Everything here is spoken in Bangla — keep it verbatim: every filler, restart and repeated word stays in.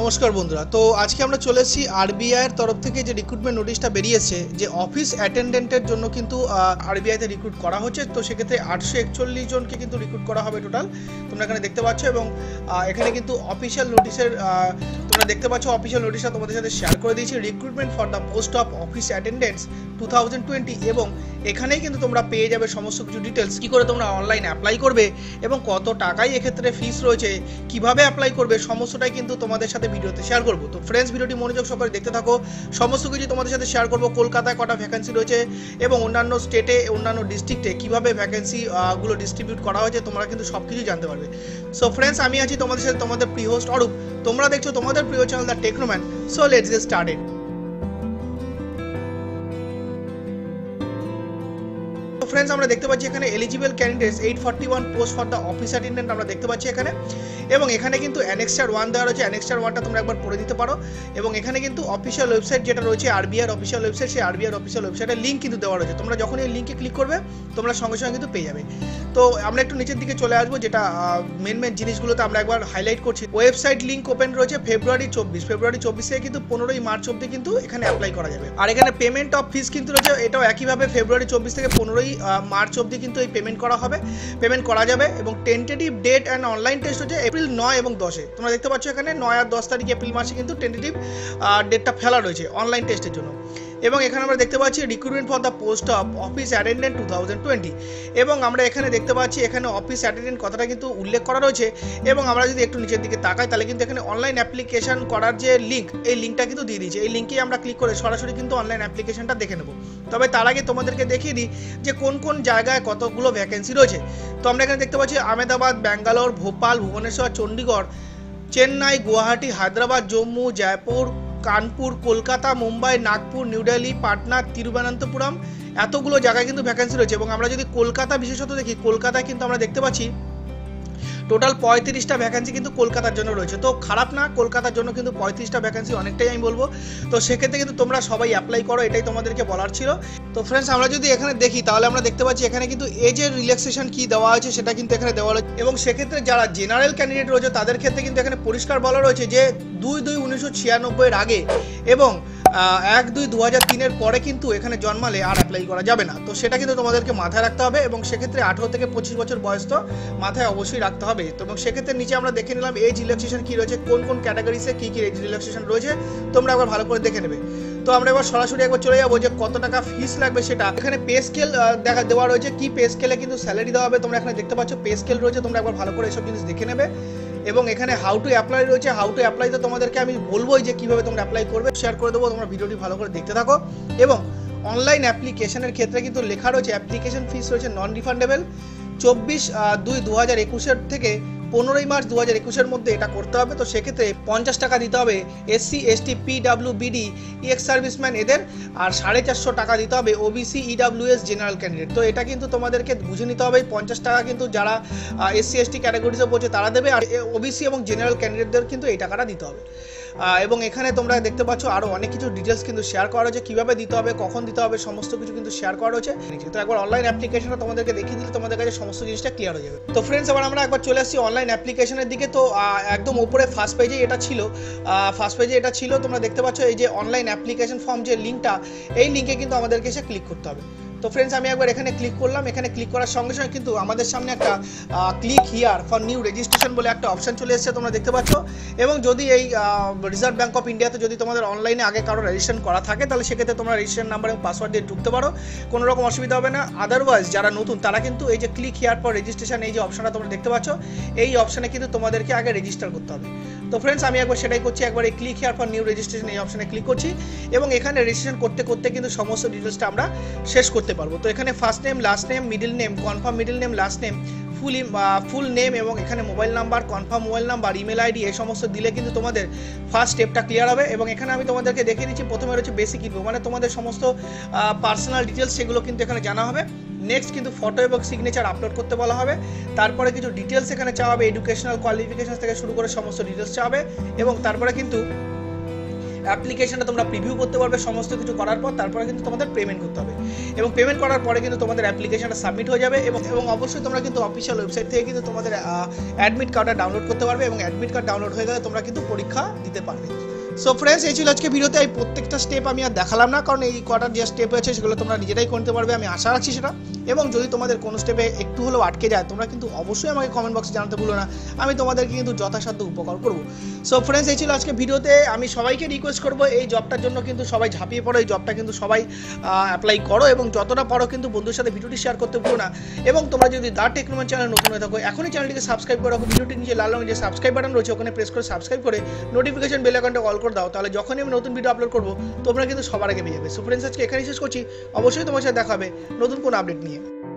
নমস্কার বন্ধুরা। তো আজকে আমরা চলে এসেছি আরবিআই এর তরফ থেকে যে রিক্রুটমেন্ট নোটিশটা বেরিয়েছে যে অফিস অ্যাটেন্ডেন্টের জন্য কিন্তু আরবিআই তে রিক্রুট করা হচ্ছে। তো সেক্ষেত্রে আটশো একচল্লিশ জনকে কিন্তু রিক্রুট করা হবে টোটাল, তোমরা এখানে দেখতে পাচ্ছ। এবং এখানে কিন্তু অফিসিয়াল নোটিশের তোমরা দেখতে পাচ্ছ, অফিসিয়াল নোটিশটা তোমাদের সাথে শেয়ার করে দিয়েছি, recruitment for the post of office attendants two thousand twenty. এবং এখানেই কিন্তু তোমরা পেয়ে যাবে সমস্ত কিছু ডিটেলস, কী করে তোমরা অনলাইন অ্যাপ্লাই করবে এবং কত টাকাই এক্ষেত্রে ফিস রয়েছে, কিভাবে অ্যাপ্লাই করবে, সমস্তটাই কিন্তু তোমাদের সাথে ভিডিওতে শেয়ার করবো। তো ফ্রেন্ডস, ভিডিওটি মনোযোগ সহকারে দেখতে থাকো, সমস্ত কিছু তোমাদের সাথে শেয়ার করবো। কলকাতায় কটা ভ্যাকেন্সি রয়েছে এবং অন্যান্য স্টেটে অন্যান্য ডিস্ট্রিক্টে কীভাবে ভ্যাকেন্সি গুলো ডিস্ট্রিবিউট করা হয়েছে, তোমরা কিন্তু সব কিছু জানতে পারবে। সো ফ্রেন্ডস, আমি আছি তোমাদের সাথে, তোমাদের প্রিয় হোস্ট অরূপ। তোমরা দেখছো তোমাদের প্রিয় channel the Technoman. So let's get started. Friends, আমরা দেখতে পাচ্ছি এখানে eligible candidates eight forty one post for the office attendant আমরা দেখতে পাচ্ছি এখানে। এবং এখানে কিন্তু অ্যানেক্সার ওয়ান দেওয়া রয়েছে, অ্যানেক্সার ওয়ানটা তোমরা একবার পড়ে দিতে পারো। এবং এখানে কিন্তু অফিসিয়াল ওয়েবসাইট যেটা রয়েছে আরবিআই অফিসিয়াল ওয়েবসাইট, সেই আরবিআই অফিসিয়াল ওয়েবসাইটের লিঙ্ক কিন্তু দেওয়া রয়েছে। তোমরা যখন এই লিঙ্কে ক্লিক করবে তোমরা সঙ্গে সঙ্গে কিন্তু পেয়ে যাবে। তো আমরা একটু নিচের দিকে চলে আসবো, যেটা মেন মেন জিনিসগুলোতে আমরা একবার হাইলাইট করছি। ওয়েবসাইট লিঙ্ক ওপেন রয়েছে ফেব্রুয়ারি চব্বিশ ফেব্রুয়ারি চব্বিশ থেকে কিন্তু পনেরোই মার্চ অব্দি কিন্তু এখানে অ্যাপ্লাই করা যাবে। আর এখানে পেমেন্ট অফ ফিস কিন্তু রয়েছে, এটাও একইভাবে ফেব্রুয়ারি চব্বিশ থেকে পনেরোই মার্চ অব্দি কিন্তু এই পেমেন্ট করা হবে, পেমেন্ট করা যাবে। এবং tentative date and online test হচ্ছে এপ্রিল নয় এবং দশে। তোমরা দেখতে পাচ্ছ এখানে নয় আর দশ তারিখ এপ্রিল মাসে কিন্তু টেন্টেটিভ ডেটটা ফেলা রয়েছে অনলাইন টেস্টের জন্য। এবং এখানে আমরা দেখতে পাচ্ছি recruitment for the post of office attendant two thousand twenty. এবং আমরা এখানে দেখতে পাচ্ছি এখানে অফিস অ্যাটেন্ডেন্ট কথাটা কিন্তু উল্লেখ করা রয়েছে। এবং আমরা যদি একটু নিচের দিকে তাকাই তাহলে কিন্তু এখানে অনলাইন অ্যাপ্লিকেশন করার যে লিঙ্ক, এই লিঙ্কটা কিন্তু দিয়ে দিয়েছে। এই লিঙ্কে আমরা ক্লিক করে সরাসরি কিন্তু অনলাইন অ্যাপ্লিকেশনটা দেখে নেব। তবে তার আগে তোমাদেরকে দেখিয়ে দিই যে কোন কোন জায়গায় কতগুলো ভ্যাকেন্সি রয়েছে। তো আমরা এখানে দেখতে পাচ্ছি আহমেদাবাদ, ব্যাঙ্গালোর, ভোপাল, ভুবনেশ্বর, চণ্ডীগড়, চেন্নাই, গুয়াহাটি, হায়দ্রাবাদ, জম্মু, জয়পুর, কানপুর, কলকাতা, মুম্বাই, নাগপুর, নিউ দিল্লি, পাটনা, তিরুবনন্তপুরম, এতগুলো জায়গায় কিন্তু ভ্যাকেন্সি রয়েছে। এবং আমরা যদি কলকাতা বিশেষত দেখি, কলকাতায় কিন্তু আমরা দেখতে পাচ্ছি টোটাল পঁয়ত্রিশটা ভ্যাকেন্সি কিন্তু কলকাতার জন্য রয়েছে। তো খারাপ না, কলকাতার জন্য কিন্তু পঁয়ত্রিশটা ভ্যাকেন্সি অনেকটাই আমি বলবো। তো সেক্ষেত্রে কিন্তু তোমরা সবাই অ্যাপ্লাই করো, এটাই তোমাদেরকে বলার ছিল। তো ফ্রেন্ডস, আমরা যদি এখানে দেখি তাহলে আমরা দেখতে পাচ্ছি এখানে কিন্তু এজের রিল্যাক্সেশন কি দেওয়া আছে সেটা কিন্তু এখানে দেওয়া রয়েছে। এবং সেক্ষেত্রে যারা জেনারেল ক্যান্ডিডেট রয়েছে তাদের ক্ষেত্রে কিন্তু এখানে পরিষ্কার বলা রয়েছে যে দুই দুই উনিশশো ছিয়ানব্বইয়ের আগে এবং এক দুই দু হাজার তিনের পরে কিন্তু এখানে জন্মালে আর অ্যাপ্লাই করা যাবে না। তো সেটা কিন্তু তোমাদেরকে মাথায় রাখতে হবে। এবং সেক্ষেত্রে আঠেরো থেকে পঁচিশ বছর বয়স তো মাথায় অবশ্যই রাখতে হবে। তো এবং সেক্ষেত্রে নিচে আমরা দেখে নিলাম এজ রিল্যাক্সেশন কী রয়েছে, কোন কোন ক্যাটাগরিসে কী কী এজ রিল্যাক্সেশন রয়েছে, তোমরা একবার ভালো করে দেখে নেবে। তো আমরা এবার সরাসরি একবার চলে যাবো যে কত টাকা ফিস লাগবে সেটা। এখানে পে স্কেল দেখা দেওয়া রয়েছে, কি পে স্কেলে কিন্তু স্যালারি দেওয়া হবে তোমরা এখানে দেখতে পাচ্ছ, পে স্কেল রয়েছে, তোমরা একবার ভালো করে এসব জিনিস দেখে নেবে। এবং এখানে হাউ টু অ্যাপ্লাই রয়েছে, হাউ টু অ্যাপ্লাই তো তোমাদেরকে আমি বলবোই যে কীভাবে তোমরা অ্যাপ্লাই করবে, শেয়ার করে দেবো, তোমরা ভিডিওটি ভালো করে দেখতে থাকো। এবং অনলাইন অ্যাপ্লিকেশনের ক্ষেত্রে কিন্তু লেখা রয়েছে অ্যাপ্লিকেশন ফিস রয়েছে নন রিফান্ডেবল। চব্বিশ দুই দু হাজার একুশের থেকে পনেরোই মার্চ দু হাজার একুশের মধ্যে এটা করতে হবে। তো সেক্ষেত্রে পঞ্চাশ টাকা দিতে হবে SC, ST, PW, BD, ex serviceman এদের, আর সাড়ে চারশো টাকা দিতে হবে ওবিসি, ইডাব্লিউএস, জেনারেল ক্যান্ডিডেট। তো এটা কিন্তু তোমাদেরকে বুঝে নিতে হবে। পঞ্চাশ টাকা কিন্তু যারা এসসি, এসটি ক্যাটাগরিতে পড়ছে তারা দেবে, আর ওবিসি এবং জেনারেল ক্যান্ডিডেটদের কিন্তু এই টাকাটা দিতে হবে। এবং এখানে তোমরা দেখতে পাচ্ছ আরও অনেক কিছু ডিটেলস কিন্তু শেয়ার করা রয়েছে, কীভাবে দিতে হবে, কখন দিতে হবে, সমস্ত কিছু কিন্তু শেয়ার করা রয়েছে। তো একবার অনলাইন অ্যাপ্লিকেশনটা তোমাদেরকে দেখিয়ে দিলে তোমাদের কাছে সমস্ত জিনিসটা ক্লিয়ার হয়ে যাবে। তো ফ্রেন্ডস, এবার আমরা একবার চলে আসছি অনলাইন অ্যাপ্লিকেশনের দিকে। তো একদম উপরে ফার্স্ট পেজে এটা ছিল, ফার্স্ট পেজে এটা ছিল, তোমরা দেখতে পাচ্ছ এই যে অনলাইন অ্যাপ্লিকেশন ফর্ম যে লিঙ্কটা, এই লিঙ্কে কিন্তু আমাদেরকে এসে ক্লিক করতে হবে। তো ফ্রেন্ডস, আমি একবার এখানে ক্লিক করলাম। এখানে ক্লিক করার সঙ্গে সঙ্গে কিন্তু আমাদের সামনে একটা click here for new registration বলে একটা অপশন চলে এসেছে, তোমরা দেখতে পাচ্ছ। এবং যদি এই রিজার্ভ ব্যাঙ্ক অফ ইন্ডিয়াতে যদি তোমাদের অনলাইনে আগে কারো রেজিস্ট্রেশন করা থাকে তাহলে সেক্ষেত্রে তোমরা রেজিস্ট্রেশন নাম্বার এবং পাসওয়ার্ড দিয়ে ঢুকতে পারো, কোনো রকম অসুবিধা হবে না। আদারওয়াইজ যারা নতুন তারা কিন্তু এই যে ক্লিক হিয়ার ফর রেজিস্ট্রেশন এই যে অপশনটা তোমরা দেখতে পাচ্ছ, এই অপশানে কিন্তু তোমাদেরকে আগে রেজিস্টার করতে হবে। তো ফ্রেন্ডস, আমি একবার সেটাই করছি, একবার এই click here for new registration এই অপশানে ক্লিক করছি। এবং এখানে রেজিস্ট্রেশন করতে করতে কিন্তু সমস্ত ডিটেলসটা আমরা শেষ করতে পারবো। তো এখানে first name, last name, middle name, confirm middle name, last name, full full name এবং এখানে mobile number, confirm mobile number, email ID, এই সমস্ত দিলে কিন্তু তোমাদের ফার্স্ট স্টেপটা ক্লিয়ার হবে। এবং এখানে আমি তোমাদেরকে দেখিয়ে দিচ্ছি, প্রথমে রয়েছে বেসিক ইনফো, মানে তোমাদের সমস্ত পার্সোনাল ডিটেলস সেগুলো কিন্তু এখানে জানা হবে। নেক্সট কিন্তু ফটো এবং সিগনেচার আপলোড করতে বলা হবে। তারপরে কিছু ডিটেলস এখানে চাওয়া হবে, এডুকেশনাল কোয়ালিফিকেশন থেকে শুরু করে সমস্ত ডিটেলস চাওয়া হবে। এবং তারপরে কিন্তু অ্যাপ্লিকেশনটা তোমরা প্রিভিউ করতে পারবে সমস্ত কিছু করার পর। তারপরে কিন্তু তোমাদের পেমেন্ট করতে হবে এবং পেমেন্ট করার পরে কিন্তু তোমাদের অ্যাপ্লিকেশনটা সাবমিট হয়ে যাবে এবং এবং অবশ্যই তোমরা কিন্তু অফিসিয়াল ওয়েবসাইট থেকে কিন্তু তোমাদের অ্যাডমিট কার্ডটা ডাউনলোড করতে পারবে এবং অ্যাডমিট কার্ড ডাউনলোড হয়ে গেলে তোমরা কিন্তু পরীক্ষা দিতে পারবে। সো ফ্রেন্ডস, এই ছিল আজকে ভিডিওতে। এই প্রত্যেকটা স্টেপ আমি আর দেখালাম না, কারণ এই কটার যে স্টেপ আছে সেগুলো তোমরা নিজেরাই করতে পারবে, আমি আশা রাখছি সেটা। এবং যদি তোমাদের কোনো স্টেপে একটু হলেও আটকে যায় তোমরা কিন্তু অবশ্যই আমাকে কমেন্ট বক্সে জানাতে ভুলো না, আমি তোমাদেরকে কিন্তু যথাসাধ্য উপকার করবো। সো ফ্রেন্ডস, এই ছিল আজকে ভিডিওতে। আমি সবাইকে রিকোয়েস্ট করবো এই জবটার জন্য কিন্তু সবাই ঝাঁপিয়ে পড়ো, এই জবটা কিন্তু সবাই অ্যাপ্লাই করো এবং যতটা পারো কিন্তু বন্ধুর সাথে ভিডিওটি শেয়ার করতে ভুলো না। এবং তোমরা যদি দা টেকনোম্যান চ্যানেল নতুন হয়ে থাকো এখনই চ্যানেলটিকে সাবস্ক্রাইব করে রাখো, ভিডিওটি নিচে লাল রঙের যে সাবস্ক্রাইব বাটন রয়েছে ওখানে প্রেস করে সাবস্ক্রাইব করে নোটিফিকেশন বেল আইকনটা অল করে দাও, তাহলে যখনই আমি নতুন ভিডিও আপলোড করবো তোমরা কিন্তু সবার আগে পেয়ে যাবে। সো ফ্রেন্ডস, আজকে এখানেই শেষ করছি, অবশ্যই তোমার সাথে দেখা হবে নতুন কোনো আপডেট নিয়ে।